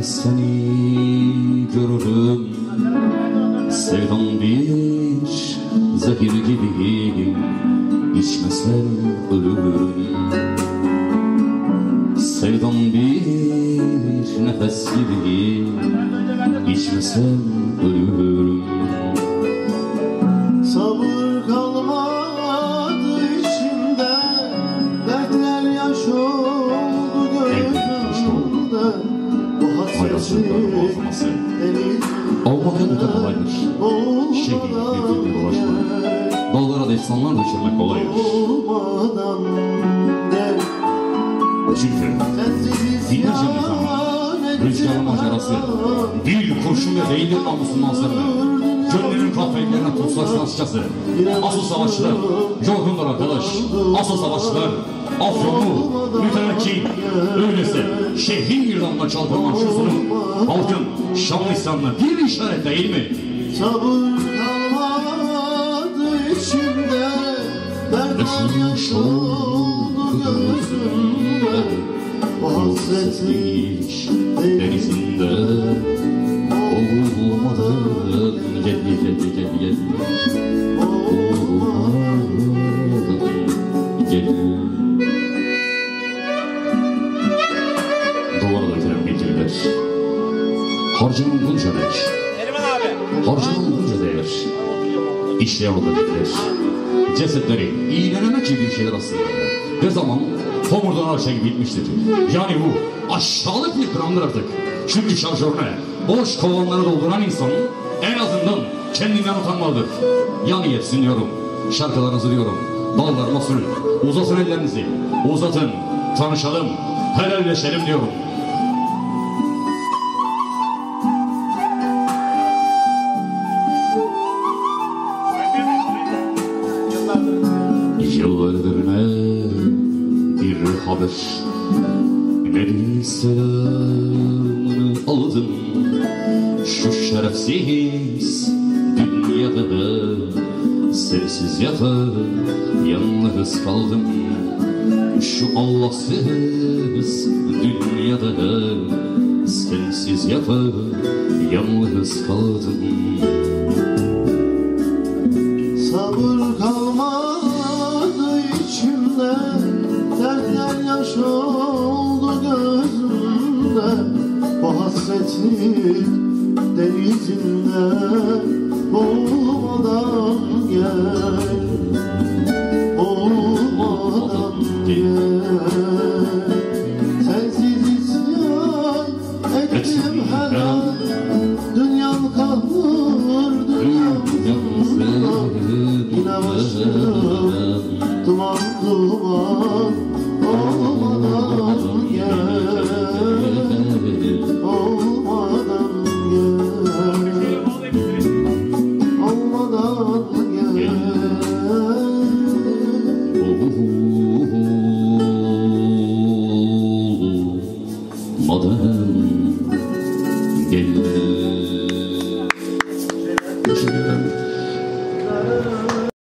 seni görürüm. Sevdam bir zehir gibi, içmesem ölürüm. Sevdam bir nefes gibi, içmesem ölürüm. Sabır kalmadı içimde, dertler yaş oldu gözümde. Bu hasretin Almanca da kolaydır. Şehir bir dolaşmak. Dağlara destanlar düşürmek kolaydır. Çünkü binlerce nizam, rüzgarın macerası, bir kurşunla değildir namusun nazlarını. Gönlünün kahvelerine tutsak sanatçısı, asıl savaşçılar, yorgunlar arkadaş, asıl savaşçılar, afyonlu, mütevekkil, öyleyse şehrin yırdanına çalkalan şu zulüm, halkın şanlı İslam'la bir işaret değil mi? Sabır kalmadı içimde, dertler yaş oldu gözümde. Bu hasretlik denizinde olmadan gel olmadan gel. Duvardakiler bildirirler. Harcanın bunca emek, harcanın bunca değer. İşte oradakiler cesetleri iğnenemek gibi şeyler aslında. Ne zaman homurdan aşağı bitmiştir. Yani bu aşağılık bir dramdır artık. Çünkü şarjörüne boş kovanları dolduran insan en azından kendinden utanmalıdır. Yani yetsin diyorum, şarkılarınızı diyorum, dallarıma sürün, uzatın ellerinizi, uzatın, tanışalım, helalleşelim diyorum. Yıllardır ne bir haber, ne bir selamını aldım. Şu şerefsiz dünyada sensiz yatıp yalnız kaldım. Şu Allahsız dünyada sensiz yatıp yalnız kaldım. sabır kalmadı içimde, dertler yaş oldu gözümde. Bu hasretlik denizinde boğulmadan gel, boğulmadan gel. Sensiz isyan ettim her an, dünyam kahrur, dünyam yine başım duman duman olmadan gel, olmadan gel, olmadan gel. Olmadan gel.